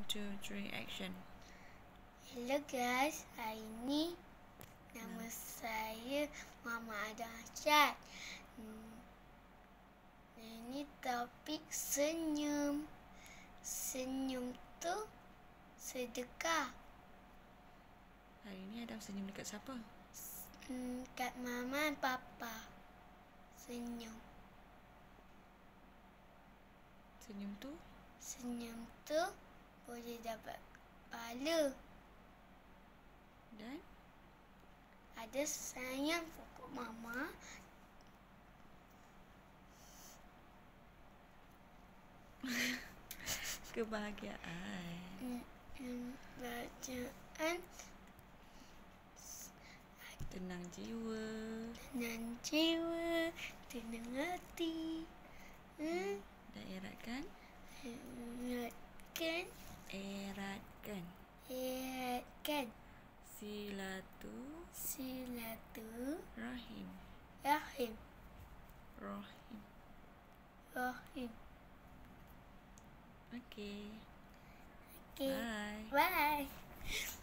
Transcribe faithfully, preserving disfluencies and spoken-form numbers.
two, three, action. Hello guys, hari ni nama hmm. saya Mama Adam Syed. Hmm. Ini topik senyum. Senyum tu sedekah. Hari ni Adam senyum dekat siapa? Hmm, kat Mama dan Papa. Senyum. Senyum tu? Senyum tu boleh dapat pahala. Dan? Ada sayang pokok Mama. Kebahagiaan. Hmm, hmm, bacaan. Tenang jiwa. Tenang jiwa. Tenang hati. Hmm. Dan eratkan? Eratkan. Eratkan. Eratkan. Silatu. Silatu. Rahim. Rahim. Rahim. Rahim. Okay. Okay. Bye. Bye.